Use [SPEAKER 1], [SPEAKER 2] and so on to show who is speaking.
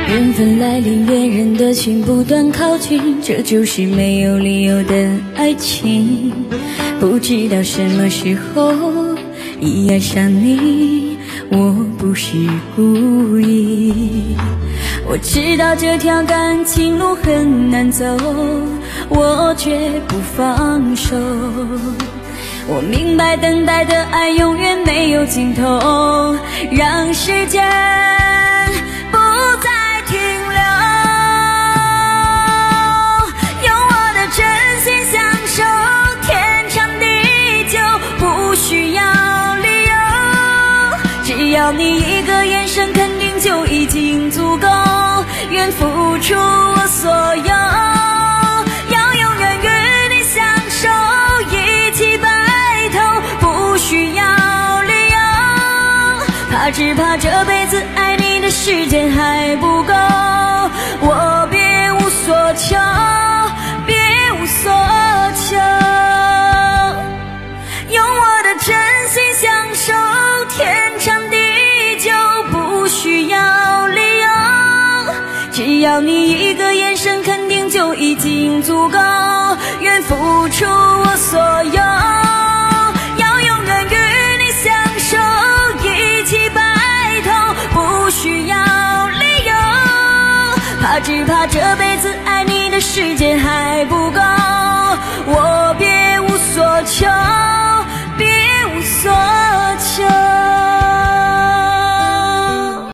[SPEAKER 1] 缘分来临，恋人的心不断靠近，这就是没有理由的爱情。不知道什么时候一爱上你，我不是故意。我知道这条感情路很难走，我绝不放手。我明白等待的爱永远没有尽头，让时间不再停留，用我的真心相守，天长地久，不需要理由，只要你一个眼神肯定就已经足够，愿付出我所有，要永远与你相守，一起白头，不需要理由，只怕这辈子爱你的时间还不够，我别无所求，别无所求，用我的真心相守，天长地久，不需要理由，只要你一个眼神肯定就已经足够，愿付出我所有，要永远与你相守，一起白头，不需要理由，只怕这辈子爱你的时间还